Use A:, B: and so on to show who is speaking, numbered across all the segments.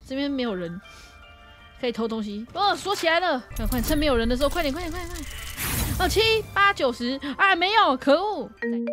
A: 这边没有人，可以偷东西。哦，锁起来了，快快趁没有人的时候，快点快点快点快点！哦，7、8、9、10，啊，没有，可恶！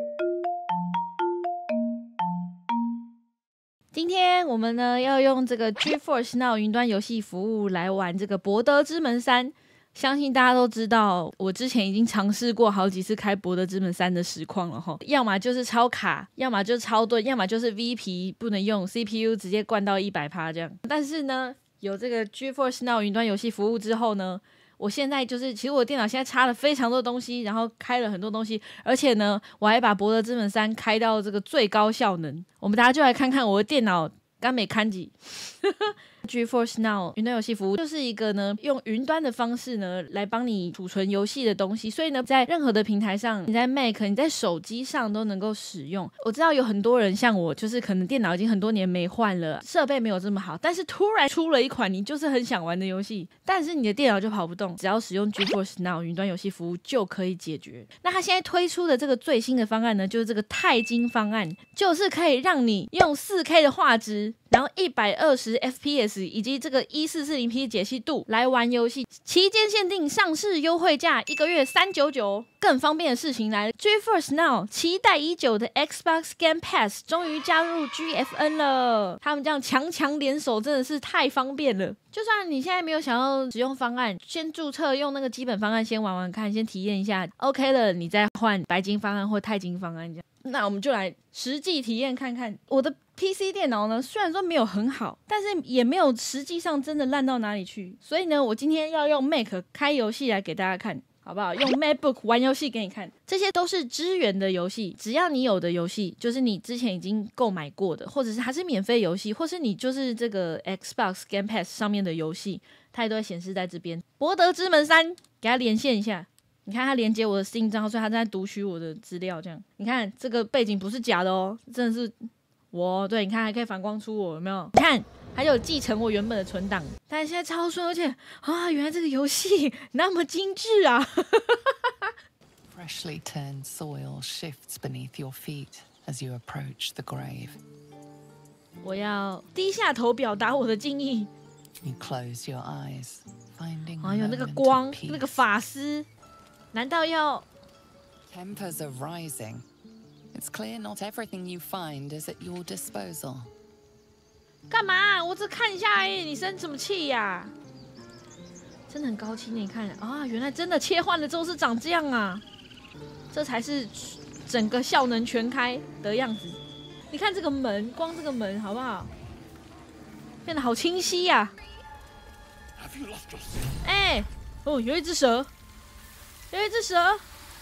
A: 今天我们呢要用这个 GeForce Now 云端游戏服务来玩这个《博德之门3》。相信大家都知道，我之前已经尝试过好几次开《博德之门3》的实况了齁，要么就是超卡，要么就是超盾，要么就是 V 皮不能用 CPU 直接灌到100%这样。但是呢，有这个 GeForce Now 云端游戏服务之后呢，我现在就是其实我的电脑现在插了非常多东西，然后开了很多东西，而且呢，我还把《博德之门3》开到这个最高效能。我们大家就来看看我的电脑干没看几。GeForce Now 云端游戏服务就是一个呢用云端的方式呢来帮你储存游戏的东西，所以呢在任何的平台上，你在 Mac 你在手机上都能够使用。我知道有很多人像我，就是可能电脑已经很多年没换了，设备没有这么好，但是突然出了一款你就是很想玩的游戏，但是你的电脑就跑不动，只要使用 GeForce Now 云端游戏服务就可以解决。那它现在推出的这个最新的方案呢，就是这个钛金方案，就是可以让你用 4K 的画质，然后120 FPS 以及这个1440p 解析度来玩游戏，期间限定上市优惠价1个月399。更方便的事情来了 ，GeForce Now 期待已久的 Xbox Game Pass 终于加入 GFN 了。他们这样强联手真的是太方便了。就算你现在没有想要使用方案，先注册用那个基本方案先玩玩看，先体验一下 ，OK 了，你再换白金方案或钛金方案这样。那我们就来实际体验看看。我的 PC 电脑呢，虽然说没有很好，但是也没有实际上真的烂到哪里去。所以呢，我今天要用 Mac 开游戏来给大家看，好不好？用 MacBook 玩游戏给你看。这些都是支援的游戏，只要你有的游戏，就是你之前已经购买过的，或者是它是免费游戏，或是你就是这个 Xbox Game Pass 上面的游戏，它也都会显示在这边。博德之门3，给它连线一下。你看它连接我的 Steam 账号，所以它正在读取我的资料。这样，你看这个背景不是假的哦，真的是我。对，你看还可以反光出我，有没有？你看还有继承我原本的存档，但是现在超顺，而且啊，原来这个游戏那么精致啊
B: ！Freshly turned soil shifts beneath your feet as you approach the grave.
A: 我要低下头表达我的敬意。
B: You close your eyes, finding
A: 哎呦，那个光，那个法师。难道要
B: Tempers are rising. It's clear not everything you find is at your disposal.
A: 干嘛？我只看一下而已，你生什么气呀？真的很高清，你看啊，原来真的切换了之后是长这样啊！这才是整个效能全开的样子。你看这个门，光这个门好不好？变得好清晰呀！哎，哦，有一只蛇。有一只蛇，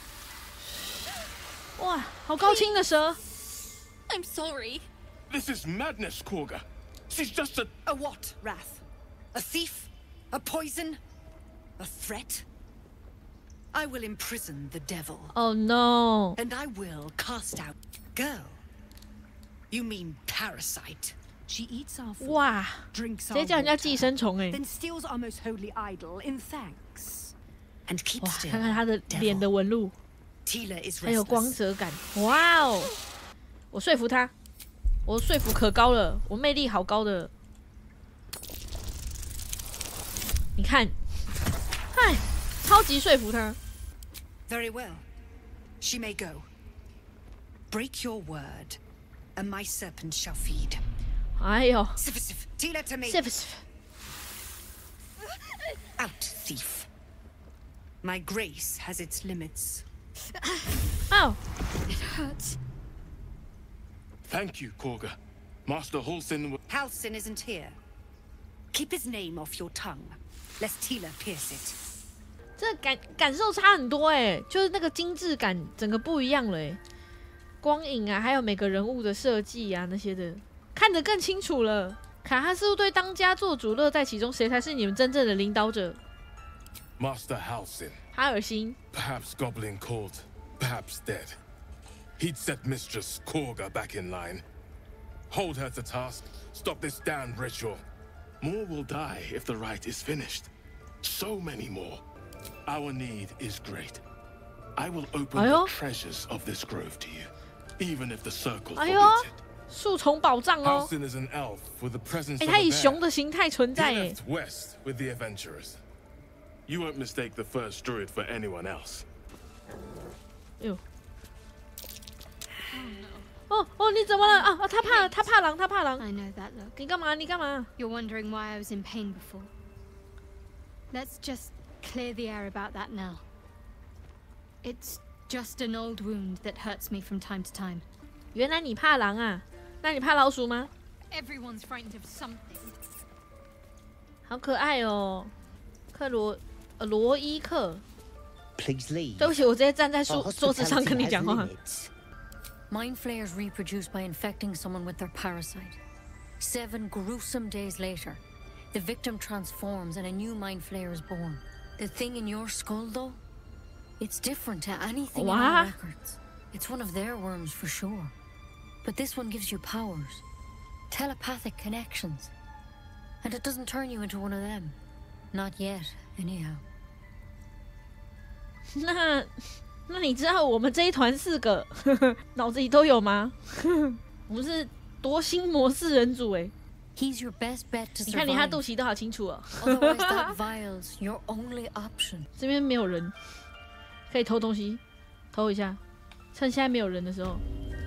A: 哇，好高清的蛇
C: I'm sorry.
D: This is madness, Korga. She's just
E: A what, Wrath? A thief? A poison? A threat? I will imprison the devil.
A: Oh no.
E: And I will cast out girl. You mean parasite? She eats our food,
A: 哇，
E: drinks
A: 直
E: our
A: 接叫人家
E: water,
A: 寄生虫哎！
E: then steals our most holy idol in thanks. And keep
A: 哇，
E: still.
A: 看看他的脸的纹路，
E: Tila is
A: 还有光
E: restless.
A: 泽感，哇哦！我说服他，我说服可高了，我魅力好高的。你看，嗨，超级说服他。
E: Very well. She may go. Break your word, and my serpent shall feed.
A: 哎呦
E: Sif, Tila to me.
A: ，Sif
E: Out, thief. My grace has its limits.
A: 哦，
C: It hurts.
D: Thank you, Korga. Master Halsin.
E: Halsin isn't here. Keep his name off your tongue, lest Tila pierce it.
A: 这感受差很多哎，就是那个精致感整个不一样了哎，光影啊，还有每个人物的设计啊那些的，看得更清楚了。卡哈斯对当家做主，乐在其中，谁才是你们真正的领导者？
D: Master Halsin.
A: 哈尔辛，
D: Perhaps Goblin called, perhaps dead. He'd set Mistress Korga back in line. Hold her to task, stop this damned ritual. More will die if the rite is finished. So many more. Our need is great. I will open the treasures of this grove to you, even if the circle forbids it.
A: 树丛宝藏哦。
D: Halsin is an elf with the presence
A: 哎，
D: of
A: 它
D: a
A: 以
D: bear.
A: 熊的形态存
D: He
A: 在哎。
D: left west with the adventurers. You won't mistake the first druid for anyone else.
A: 哟。哦，你怎么了啊？他怕狼，他怕狼。
C: I know that look.
A: 你干嘛？你干嘛？
C: You're wondering why I was in pain before. Let's just clear the air about that now. It's just an old wound that hurts me from time to time.
A: 原来你怕狼啊？那你怕老鼠吗？
C: Everyone's frightened of something.
A: 好可爱哦，罗伊克。
F: Please leave.
A: 对不起，我直接站在
F: Our
A: 桌子上跟你
F: hospitality
A: 讲
F: has
A: 话。
F: limits.
E: Mind flayers reproduce by infecting someone with their parasite. 7 gruesome days later, the victim transforms and a new mind flayer is born. The thing in your skull, though, it's different to anything in
A: What?
E: our records. It's one of their worms for sure. But this one gives you powers, telepathic connections. And it doesn't turn you into one of them. Not yet, anyhow.
A: 那你知道我们这一团4个脑子里都有吗？我们是夺心模式人组哎！
E: He's your best bet to
A: 你看连他
E: survive.
A: 肚脐都好清楚哦。
E: Otherwise, that vial's your only option.
A: 这边没有人，可以偷东西，偷一下，趁现在没有人的时候。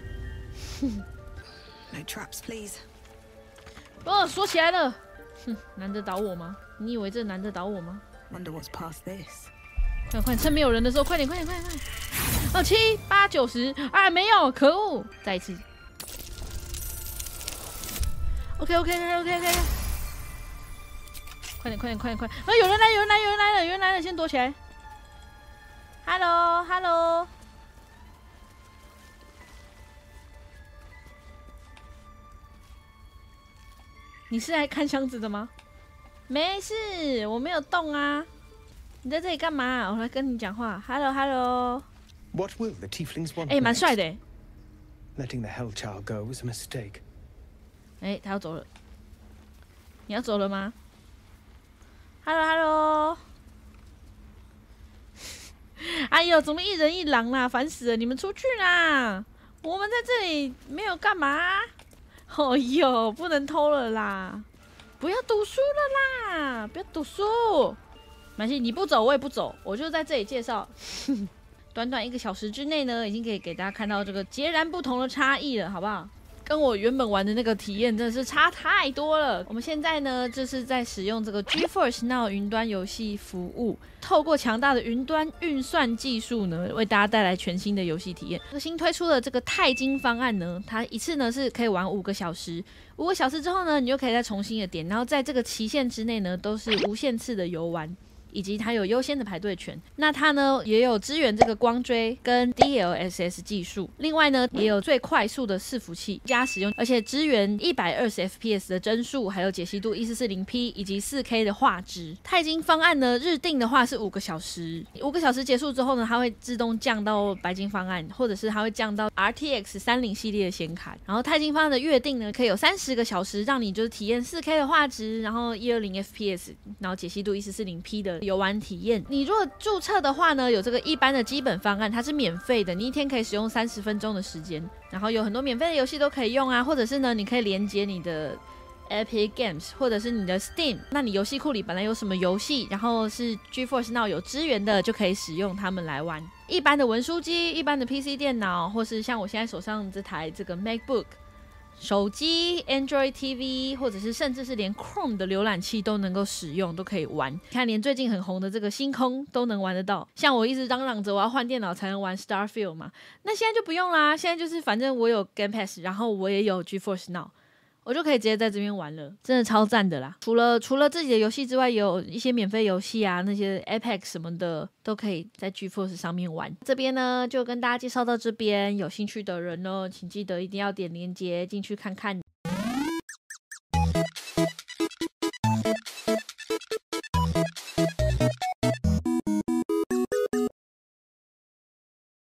G: No traps, please.
A: 哦，锁起来了。哼，难得倒我吗？你以为这难得倒我吗？
G: Wonder what's past this.
A: 快，趁没有人的时候，快点！哦，7、8、9、10，啊，没有，可恶！再一次。OK，快点！啊，有人来了，先躲起来。Hello。你是来看箱子的吗？没事，我没有动啊。你在这里干嘛？我来跟你讲话。Hello。
F: What will the tieflings want?
A: 哎，蛮
F: next?
A: 帅的哎。
F: Letting the Hellchild go was a mistake.
A: 哎，他要走了。你要走了吗 ？Hello。哎呦，怎么一人一狼啦？烦死了！你们出去啦！我们在这里没有干嘛。哦呦，不能偷了啦！不要读书了啦！不要读书。没关系，你不走我也不走，我就在这里介绍。短短1个小时之内呢，已经可以给大家看到这个截然不同的差异了，好不好？跟我原本玩的那个体验真的是差太多了。我们现在呢，就是在使用这个 GeForce Now 云端游戏服务，透过强大的云端运算技术呢，为大家带来全新的游戏体验。新推出的这个钛金方案呢，它一次呢是可以玩5个小时，5个小时之后呢，你就可以再重新的点，然后在这个期限之内呢，都是无限次的游玩。以及它有优先的排队权，那它呢也有支援这个光追跟 DLSS 技术，另外呢也有最快速的伺服器加使用，而且支援120 FPS 的帧数，还有解析度1440p以及4K 的画质。钛金方案呢日定的话是5个小时，5个小时结束之后呢，它会自动降到白金方案，或者是它会降到 RTX 30系列的显卡。然后钛金方案的月定呢可以有30个小时，让你就是体验4K 的画质，然后120 FPS， 然后解析度1440p 的游玩体验。你如果注册的话呢，有这个一般的基本方案，它是免费的，你一天可以使用30分钟的时间，然后有很多免费的游戏都可以用啊，或者是呢，你可以连接你的 Epic Games 或者是你的 Steam， 那你游戏库里本来有什么游戏，然后是 GeForce Now 有支援的，就可以使用它们来玩。一般的文书机、一般的 PC 电脑，或是像我现在手上这台这个 MacBook。手机、Android TV， 或者是甚至是连 Chrome 的浏览器都能够使用，都可以玩。看，连最近很红的这个星空都能玩得到。像我一直嚷嚷着我要换电脑才能玩 Starfield 嘛，那现在就不用啦。现在就是反正我有 Game Pass， 然后我也有 GeForce Now， 我就可以直接在这边玩了，真的超赞的啦！除了自己的游戏之外，也有一些免费游戏啊，那些 Apex 什么的都可以在 GeForce 上面玩。这边呢就跟大家介绍到这边，有兴趣的人呢，请记得一定要点连结进去看看。